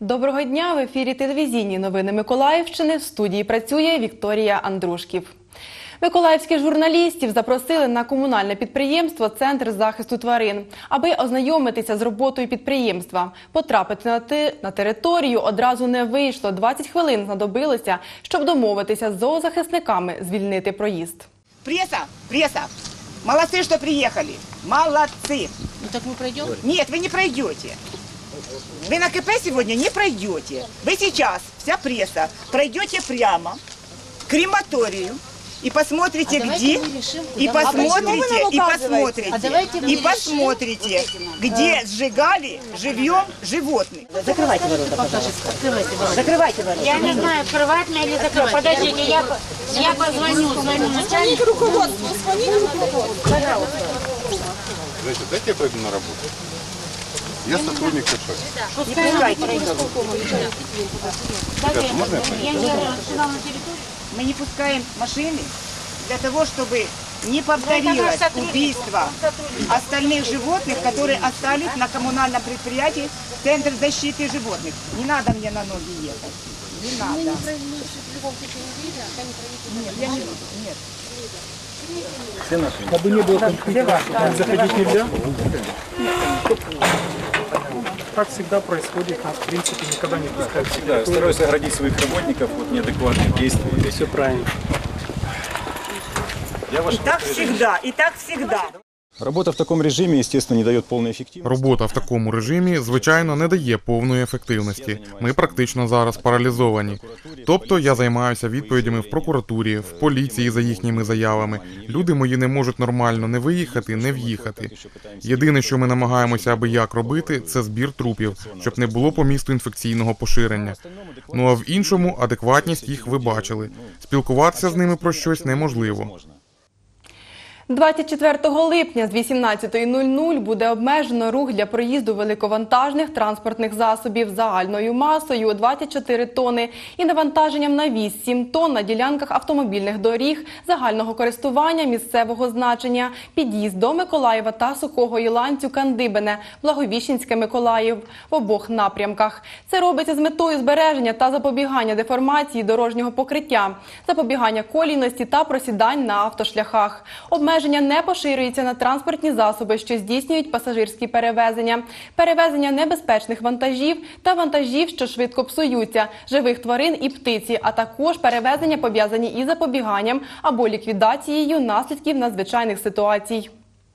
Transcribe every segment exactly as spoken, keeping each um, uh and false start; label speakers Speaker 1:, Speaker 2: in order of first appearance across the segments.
Speaker 1: Доброго дня! В ефірі телевізійні новини Миколаївщини. В студії працює Вікторія Андрушків. Миколаївських журналістів запросили на комунальне підприємство «Центр захисту тварин», аби ознайомитися з роботою підприємства. Потрапити на, ти... на територію одразу не вийшло. двадцять хвилин знадобилося, щоб домовитися з зоозахисниками звільнити проїзд.
Speaker 2: Пресса, пресса, молодцы, что приехали, молодцы.
Speaker 3: Ну так мы пройдем?
Speaker 2: Нет, вы не пройдете. Вы на КП сегодня не пройдете. Вы сейчас, вся пресса, пройдете прямо к крематорию и посмотрите,
Speaker 3: а
Speaker 2: где,
Speaker 3: решим,
Speaker 2: и посмотрите, и посмотрите,
Speaker 3: а
Speaker 2: и посмотрите, где сжигали живьем животных. Закрывайте ворота, пожалуйста.
Speaker 3: Открывайте ворота.
Speaker 2: Закрывайте ворота.
Speaker 3: Я не знаю, открывать мне или закрывать. Подождите, я, я позвоню, звоню начальнику.
Speaker 4: Руководство, звоните руководству.
Speaker 2: Пожалуйста.
Speaker 5: Знаете, дайте я пойду на работу. Я сотрудник КП.
Speaker 2: Не пускайте.
Speaker 3: Я не сюда на территорию.
Speaker 2: Мы не пускаем машины для того, чтобы не повторилось убийство остальных животных, которые остались на коммунальном предприятии Центр защиты животных. Не надо мне на ноги ехать. Не надо. Нет, я не нет.
Speaker 6: Чтобы не было конфликта, заходить нельзя? Так всегда происходит, нас в принципе никогда не пускают.
Speaker 7: Всегда. Я стараюсь оградить своих работников от неадекватных действий.
Speaker 6: Все правильно.
Speaker 7: Я ваш...
Speaker 2: И так всегда, и так всегда.
Speaker 7: Робота в такому режимі, естественно, не дає повної ефективності.
Speaker 8: Робота в такому режимі, звичайно, не дає повної ефективності. Ми практично зараз паралізовані. Тобто я займаюся відповідями в прокуратурі, в поліції за їхніми заявами. Люди мої не можуть нормально не виїхати, не в'їхати. Єдине, що ми намагаємося аби як робити, це збір трупів, щоб не було по місту інфекційного поширення. Ну а в іншому, адекватність їх ви бачили. Спілкуватися з ними про щось неможливо.
Speaker 1: двадцять четвертого липня з вісімнадцятої нуль нуль буде обмежено рух для проїзду великовантажних транспортних засобів загальною масою двадцять чотири тонни і навантаженням на віз сім тонн на ділянках автомобільних доріг загального користування місцевого значення, під'їзд до Миколаєва та Сухого Іланцю, Кандибине, Благовіщенське, Миколаїв в обох напрямках. Це робиться з метою збереження та запобігання деформації дорожнього покриття, запобігання колійності та просідань на автошляхах. Обмеження не поширюється на транспортні засоби, що здійснюють пасажирські перевезення, перевезення небезпечних вантажів та вантажів, що швидко псуються, живих тварин і птиці, а також перевезення, пов'язані із запобіганням або ліквідацією наслідків надзвичайних ситуацій.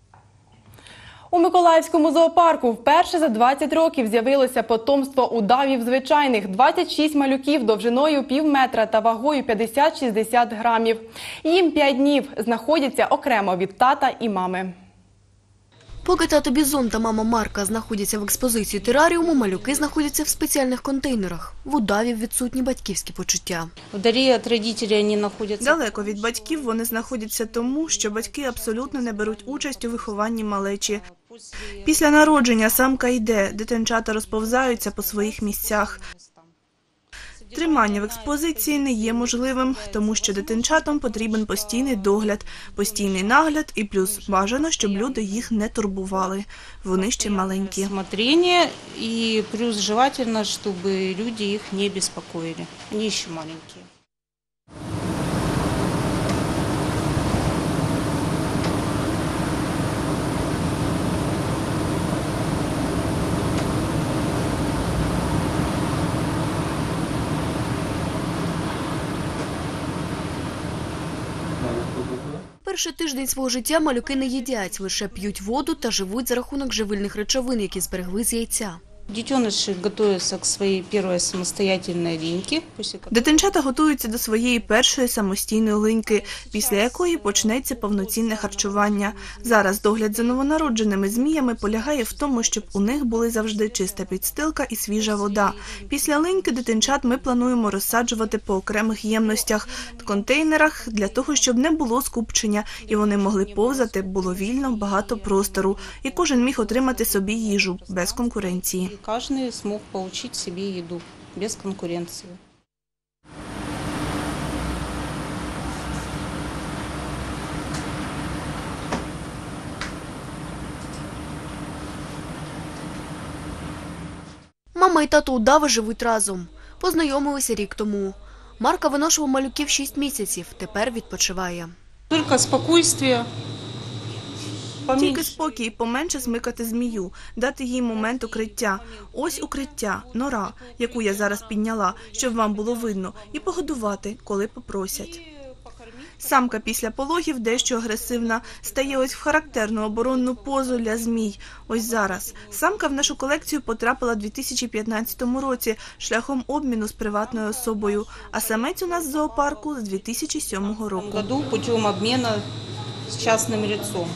Speaker 1: У Миколаївському зоопарку вперше за двадцять років з'явилося потомство удавів звичайних – двадцять шість малюків довжиною пів метра та вагою п'ятдесят - шістдесят грамів. Їм п'ять днів, знаходяться окремо від тата і мами.
Speaker 9: Поки тато Бізон та мама Марка знаходяться в експозиції тераріуму, малюки знаходяться в спеціальних контейнерах. В удавів відсутні батьківські почуття.
Speaker 3: Вдалі від батьків вони знаходяться.
Speaker 10: Далеко від батьків вони знаходяться тому, що батьки абсолютно не беруть участь у вихованні малечі. Після народження самка йде, дитинчата розповзаються по своїх місцях. Тримання в експозиції не є можливим, тому що дитинчатам потрібен постійний догляд, постійний нагляд і плюс бажано, щоб люди їх не турбували. Вони ще маленькі.
Speaker 3: Смотрення і плюс желательно, щоб люди їх не беспокоили. Вони ще маленькі.
Speaker 9: Перший тиждень свого життя малюки не їдять, лише п'ють воду та живуть за рахунок живильних речовин, які зберегли з яйця.
Speaker 3: Дитиныші готуються до своєї першої самостоятельної ліньки.
Speaker 10: Дитинчата готуються до своєї першої самостійної линьки, після якої почнеться повноцінне харчування. Зараз догляд за новонародженими зміями полягає в тому, щоб у них були завжди чиста підстилка і свіжа вода. Після линьки дитинчат ми плануємо розсаджувати по окремих ємностях, контейнерах, для того, щоб не було скупчення і вони могли повзати, було вільно, багато простору, і кожен міг отримати собі їжу без конкуренції.
Speaker 3: Кожен змог отримати собі їду без конкуренції.
Speaker 9: Мама Мама і тато Удава живуть разом. Познайомилися рік тому. Марка виношував малюків шість місяців, тепер відпочиває.
Speaker 3: Только спокойствие.
Speaker 10: Тільки спокій, поменше смикати змію, дати їй момент укриття. Ось укриття, нора, яку я зараз підняла, щоб вам було видно, і погодувати, коли попросять. Самка після пологів дещо агресивна, стає ось в характерну оборонну позу для змій. Ось зараз. Самка в нашу колекцію потрапила в дві тисячі п'ятнадцятому році шляхом обміну з приватною особою, а самець у нас в зоопарку з дві тисячі сьомого року.
Speaker 3: Году путем обмена с частным лицом.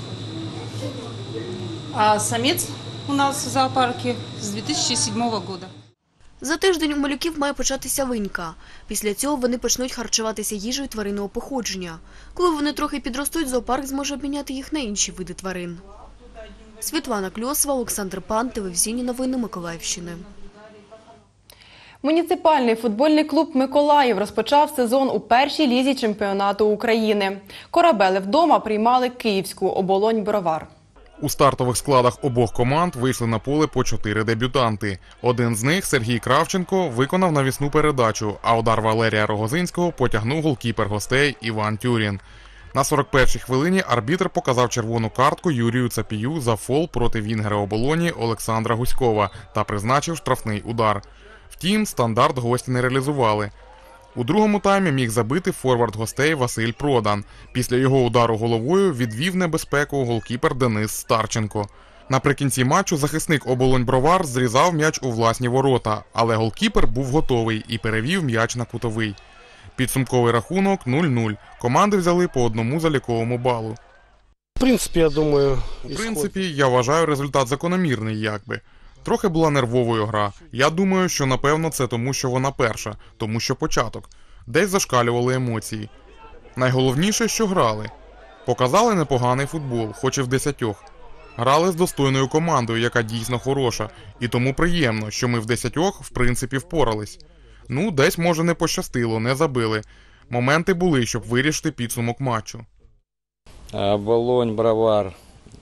Speaker 3: А самец у нас в зоопарке с дві тисячі сьомого года.
Speaker 9: За тиждень у малюків має початися винька. Після цього вони почнуть харчуватися їжею тваринного походження. Коли вони трохи підростуть, зоопарк зможе обміняти їх на інші види тварин. Світлана Кльосова, Олександр Пан, телевізійні новини Миколаївщини.
Speaker 1: Муніципальний футбольний клуб «Миколаїв» розпочав сезон у першій лізі чемпіонату України. Корабели вдома приймали київську «Оболонь-Бровар».
Speaker 8: У стартових складах обох команд вийшли на поле по чотири дебютанти. Один з них, Сергій Кравченко, виконав навісну передачу, а удар Валерія Рогозинського потягнув голкіпер гостей Іван Тюрін. На сорок першій хвилині арбітр показав червону картку Юрію Цапію за фол проти вінгера «Оболоні» Олександра Гуськова та призначив штрафний удар. Втім, стандарт гості не реалізували. У другому таймі міг забити форвард гостей Василь Продан. Після його удару головою відвів небезпеку голкіпер Денис Старченко. Наприкінці матчу захисник «Оболонь-Бровар» зрізав м'яч у власні ворота, але голкіпер був готовий і перевів м'яч на кутовий. Підсумковий рахунок нуль нуль. Команди взяли по одному заліковому балу.
Speaker 11: В принципі, я думаю...
Speaker 8: У принципі, я вважаю результат закономірний, якби. Трохи була нервовою гра. Я думаю, що напевно це тому, що вона перша, тому що початок. Десь зашкалювали емоції. Найголовніше, що грали. Показали непоганий футбол, хоч і в десятьох. Грали з достойною командою, яка дійсно хороша. І тому приємно, що ми в десятьох, в принципі, впорались. Ну, десь, може, не пощастило, не забили. Моменти були, щоб вирішити підсумок матчу.
Speaker 12: Оболонь-Бровар,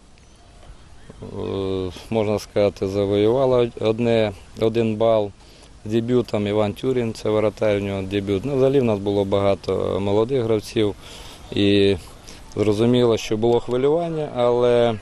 Speaker 12: можна сказати, завоювала одне, один бал. З дебютом Іван Тюрін, це воротар, у нього дебют. Ну, взагалі в нас було багато молодих гравців і зрозуміло, що було хвилювання, але,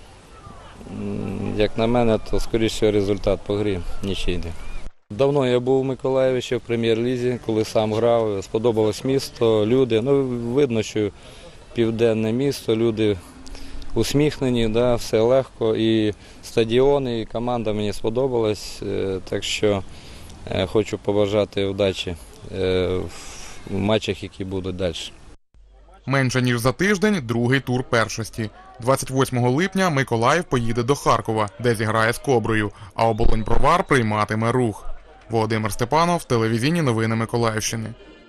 Speaker 12: як на мене, то, скоріше, результат по грі нічийний. Давно я був у Миколаєві ще в прем'єр-лізі, коли сам грав, сподобалось місто, люди. Ну, видно, що південне місто, люди усміхнені, да, все легко, і стадіони, і команда мені сподобалась, так що хочу побажати вдачі в матчах, які будуть далі.
Speaker 8: Менше ніж за тиждень – другий тур першості. двадцять восьмого липня Миколаїв поїде до Харкова, де зіграє з Коброю, а Оболонь-Бровар прийматиме Рух. Володимир Степанов, телевізійні новини Миколаївщини.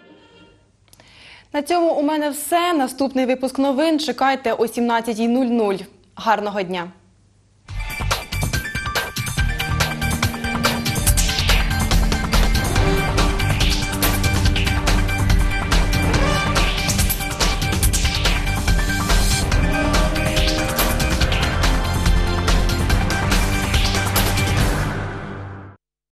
Speaker 1: На цьому у мене все. Наступний випуск новин чекайте о сімнадцятій нуль нуль. Гарного дня!